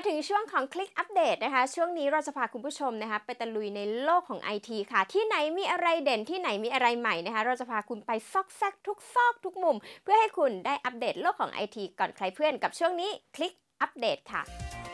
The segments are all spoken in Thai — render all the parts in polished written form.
มาถึงช่วงของคลิกอัปเดตนะคะช่วงนี้เราจะพาคุณผู้ชมนะคะไปตะลุยในโลกของ IT ค่ะที่ไหนมีอะไรเด่นที่ไหนมีอะไรใหม่นะคะเราจะพาคุณไปซอกแซกทุกซอกทุกมุมเพื่อให้คุณได้อัปเดตโลกของ IT ก่อนใครเพื่อนกับช่วงนี้คลิกอัปเดตค่ะ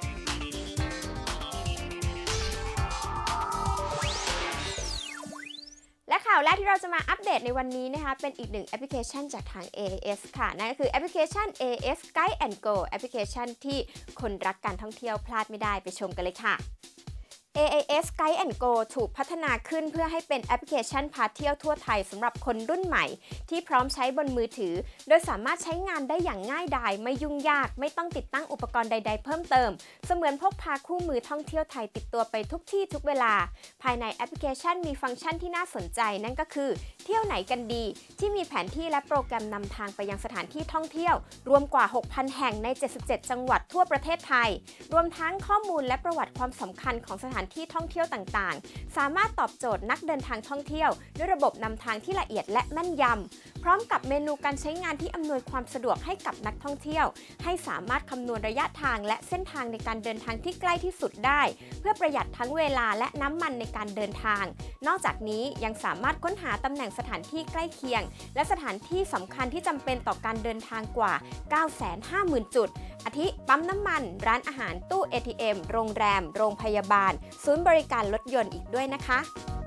และข่าวแรกที่เราจะมาอัปเดตในวันนี้นะคะเป็นอีกหนึ่งแอปพลิเคชันจากทาง AIS ค่ะนั่นก็คือแอปพลิเคชัน AIS Guide and Go แอปพลิเคชันที่คนรักการท่องเที่ยวพลาดไม่ได้ไปชมกันเลยค่ะ AIS Guide and Go ถูกพัฒนาขึ้นเพื่อให้เป็นแอปพลิเคชันพาเที่ยวทั่วไทยสำหรับคนรุ่นใหม่ที่พร้อมใช้บนมือถือโดยสามารถใช้งานได้อย่างง่ายดายไม่ยุ่งยากไม่ต้องติดตั้งอุปกรณ์ใดๆเพิ่มเติมเสมือนพกพาคู่มือท่องเที่ยวไทยติดตัวไปทุกที่ทุกเวลาภายในแอปพลิเคชันมีฟังก์ชันที่น่าสนใจนั่นก็คือเที่ยวไหนกันดีที่มีแผนที่และโปรแกรมนำทางไปยังสถานที่ท่องเที่ยวรวมกว่า 6,000 แห่งใน 77 จังหวัดทั่วประเทศไทยรวมทั้งข้อมูลและประวัติความสำคัญของสถานที่ท่องเที่ยวต่างๆสามารถตอบโจทย์นักเดินทางท่องเที่ยวด้วยระบบนำทางที่ละเอียดและแม่นยำพร้อมกับเมนูการใช้งานที่อำนวยความสะดวกให้กับนักท่องเที่ยวให้สามารถคำนวณระยะทางและเส้นทางในการเดินทางที่ใกล้ที่สุดได้เพื่อประหยัดทั้งเวลาและน้ำมันในการเดินทางนอกจากนี้ยังสามารถค้นหาตำแหน่งสถานที่ใกล้เคียงและสถานที่สำคัญที่จำเป็นต่อการเดินทางกว่า 950,000 จุดอาทิปั๊มน้ำมันร้านอาหารตู้ ATM โรงแรมโรงพยาบาลศูนย์บริการรถยนต์อีกด้วยนะคะ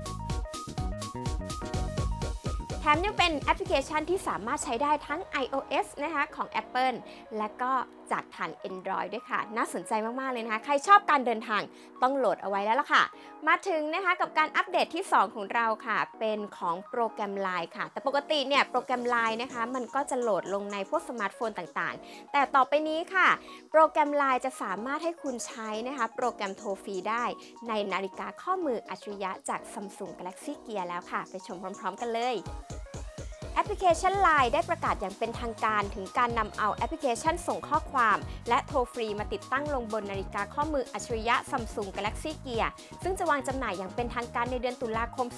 แถมยังเป็นแอปพลิเคชันที่สามารถใช้ได้ทั้ง iOS นะคะของ Apple และก็จากทาง Android ด้วยค่ะน่าสนใจมากๆเลยนะคะใครชอบการเดินทางต้องโหลดเอาไว้แล้วล่ะค่ะมาถึงนะคะกับการอัปเดตที่2ของเราค่ะเป็นของโปรแกรม LINE ค่ะแต่ปกติเนี่ยโปรแกรม LINE นะคะมันก็จะโหลดลงในพวกสมาร์ทโฟนต่างๆแต่ต่อไปนี้ค่ะโปรแกรม LINE จะสามารถให้คุณใช้นะคะโปรแกรมโทรฟรีได้ในนาฬิกาข้อมืออัจฉริยะจาก Samsung Galaxy Gear แล้วค่ะไปชมพร้อมๆกันเลยแอปพลิเคชัน LINE ได้ประกาศอย่างเป็นทางการถึงการนำเอาแอปพลิเคชันส่งข้อความและโทรฟรีมาติดตั้งลงบนนาฬิกาข้อมืออัจฉริยะ Samsung Galaxy Gear ซึ่งจะวางจำหน่ายอย่างเป็นทางการในเดือนตุลาคม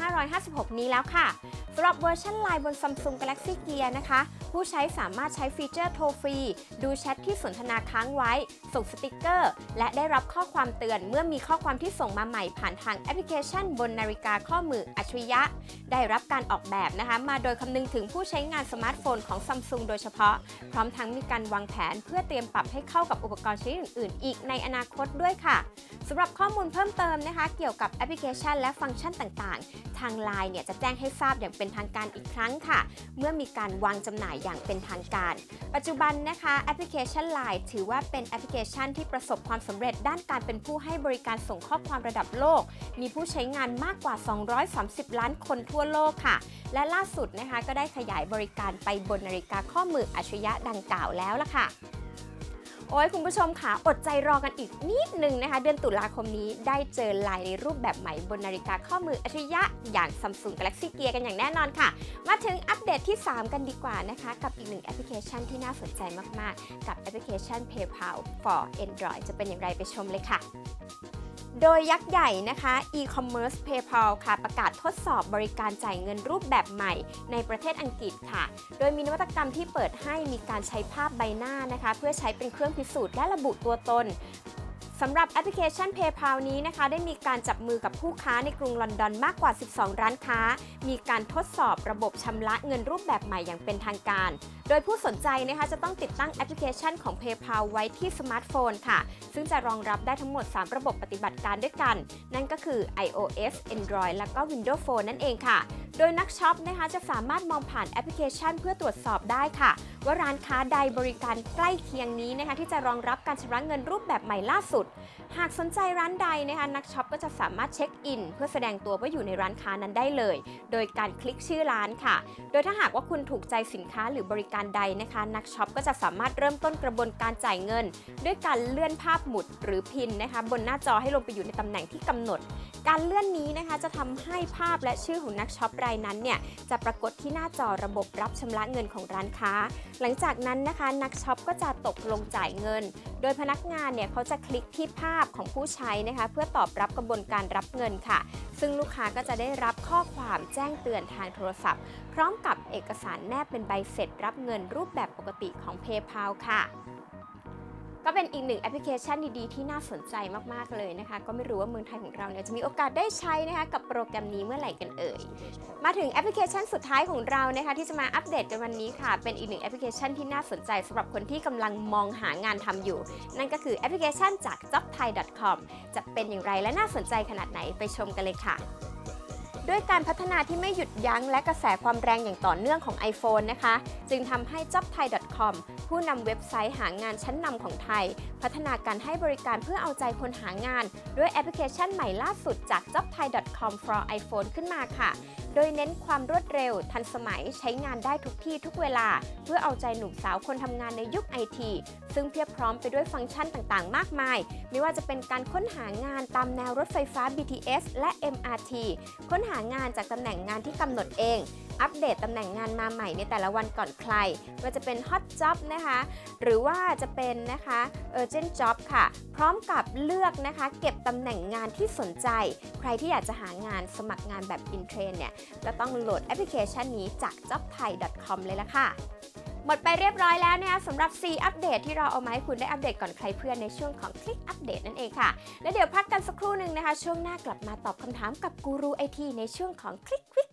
2556 นี้แล้วค่ะสำหรับเวอร์ชัน LINE บน Samsung Galaxy Gear นะคะผู้ใช้สามารถใช้ฟีเจอร์โทรฟรีดูแชทที่สนทนาค้างไว้ส่งสติกเกอร์และได้รับข้อความเตือนเมื่อมีข้อความที่ส่งมาใหม่ผ่านทางแอปพลิเคชันบนนาฬิกาข้อมืออัจฉริยะได้รับการออกแบบนะคะมาโดยคำนึงถึงผู้ใช้งานสมาร์ทโฟนของ Samsung โดยเฉพาะพร้อมทั้งมีการวางแผนเพื่อเตรียมปรับให้เข้ากับอุปกรณ์ชนิดอื่นๆอีกในอนาคตด้วยค่ะสำหรับข้อมูลเพิ่มเติมนะคะเกี่ยวกับแอปพลิเคชันและฟังก์ชันต่างๆทาง LINE เนี่ยจะแจ้งให้ทราบอย่างเป็นทางการอีกครั้งค่ะเมื่อมีการวางจำหน่ายอย่างเป็นทางการปัจจุบันนะคะแอปพลิเคชัน LINE ถือว่าเป็นแอปพลิเคชันที่ประสบความสำเร็จด้านการเป็นผู้ให้บริการส่งข้อความระดับโลกมีผู้ใช้งานมากกว่า230ล้านคนทั่วโลกค่ะและล่าสุดนะคะก็ได้ขยายบริการไปบนนาฬิกาข้อมืออัจฉริยะดังกล่าวแล้วล่ะค่ะโอ้ยคุณผู้ชมค่ะอดใจรอกันอีกนิดนึงนะคะเดือนตุลาคมนี้ได้เจอไลน์ในรูปแบบใหม่บนนาฬิกาข้อมืออัจฉริยะอย่าง Samsung Galaxy Gear กันอย่างแน่นอนค่ะมาถึงอัปเดตที่3กันดีกว่านะคะกับอีกหนึ่งแอปพลิเคชันที่น่าสนใจมากๆกับแอปพลิเคชัน PayPal for Android จะเป็นอย่างไรไปชมเลยค่ะโดยยักษ์ใหญ่นะคะ e-commerce PayPal ค่ะประกาศทดสอบบริการจ่ายเงินรูปแบบใหม่ในประเทศอังกฤษค่ะโดยมีนวัตกรรมที่เปิดให้มีการใช้ภาพใบหน้านะคะเพื่อใช้เป็นเครื่องพิสูจน์และระบุตัวตนสำหรับแอปพลิเคชัน PayPal นี้นะคะได้มีการจับมือกับผู้ค้าในกรุงลอนดอนมากกว่า 12 ร้านค้ามีการทดสอบระบบชำระเงินรูปแบบใหม่อย่างเป็นทางการโดยผู้สนใจนะคะจะต้องติดตั้งแอปพลิเคชันของ PayPal ไว้ที่สมาร์ทโฟนค่ะซึ่งจะรองรับได้ทั้งหมด 3 ระบบปฏิบัติการด้วยกันนั่นก็คือ iOS Android และก็ Windows Phone นั่นเองค่ะโดยนักช็อปนะคะจะสามารถมองผ่านแอปพลิเคชันเพื่อตรวจสอบได้ค่ะว่าร้านค้าใดบริการใกล้เคียงนี้นะคะที่จะรองรับการชำระเงินรูปแบบใหม่ล่าสุดหากสนใจร้านใดนะคะนักช็อปก็จะสามารถเช็คอินเพื่อแสดงตัวว่าอยู่ในร้านค้านั้นได้เลยโดยการคลิกชื่อร้านค่ะโดยถ้าหากว่าคุณถูกใจสินค้าหรือบริการใดนะคะนักช็อปก็จะสามารถเริ่มต้นกระบวนการจ่ายเงินด้วยการเลื่อนภาพหมุดหรือพินนะคะบนหน้าจอให้ลงไปอยู่ในตำแหน่งที่กำหนดการเลื่อนนี้นะคะจะทำให้ภาพและชื่อของนักช็อปรายนั้นเนี่ยจะปรากฏที่หน้าจอระบบรับชำระเงินของร้านค้าหลังจากนั้นนะคะนักช็อปก็จะตกลงจ่ายเงินโดยพนักงานเนี่ยเขาจะคลิกที่ภาพของผู้ใช้นะคะเพื่อตอบรับกระบวนการรับเงินค่ะซึ่งลูกค้าก็จะได้รับข้อความแจ้งเตือนทางโทรศัพท์พร้อมกับเอกสารแนบเป็นใบเสร็จรับเงินรูปแบบปกติของ PayPal ค่ะก็เป็นอีกหนึ่งแอปพลิเคชันดีๆที่น่าสนใจมากๆเลยนะคะก็ไม่รู้ว่าเมืองไทยของเราเนี่ยจะมีโอกาสได้ใช้นะคะกับโปรแกรมนี้เมื่อไหร่กันเอ่ยมาถึงแอปพลิเคชันสุดท้ายของเรานะคะที่จะมาอัปเดตกันวันนี้ค่ะเป็นอีกหนึ่งแอปพลิเคชันที่น่าสนใจสำหรับคนที่กำลังมองหางานทำอยู่นั่นก็คือแอปพลิเคชันจาก jobthai.com จะเป็นอย่างไรและน่าสนใจขนาดไหนไปชมกันเลยค่ะด้วยการพัฒนาที่ไม่หยุดยั้งและกระแสความแรงอย่างต่อเนื่องของ iPhone นะคะจึงทำให้ jobthai.com ผู้นำเว็บไซต์หางานชั้นนำของไทยพัฒนาการให้บริการเพื่อเอาใจคนหางานด้วยแอปพลิเคชันใหม่ล่าสุดจาก jobthai.com for iPhone ขึ้นมาค่ะโดยเน้นความรวดเร็วทันสมัยใช้งานได้ทุกที่ทุกเวลาเพื่อเอาใจหนุ่มสาวคนทำงานในยุค IT ซึ่งเพียบพร้อมไปด้วยฟังก์ชันต่างๆมากมายไม่ว่าจะเป็นการค้นหางานตามแนวรถไฟฟ้า BTS และ MRT ค้นหางานจากตำแหน่งงานที่กำหนดเองอัปเดตตำแหน่งงานมาใหม่ในแต่ละวันก่อนใครว่าจะเป็น Hot Job นะคะหรือว่าจะเป็นนะคะ Urgent Job ค่ะพร้อมกับเลือกนะคะเก็บตำแหน่งงานที่สนใจใครที่อยากจะหางานสมัครงานแบบ In Trend เนี่ยก็ต้องโหลดแอปพลิเคชันนี้จาก jobthai.com เลยละค่ะหมดไปเรียบร้อยแล้วนะคะสำหรับ 4 อัปเดตที่เราเอามาให้คุณได้อัปเดตก่อนใครเพื่อนในช่วงของคลิกอัปเดตนั่นเองค่ะและเดี๋ยวพักกันสักครู่หนึ่งนะคะช่วงหน้ากลับมาตอบคำถามกับกูรูไอทีในช่วงของคลิก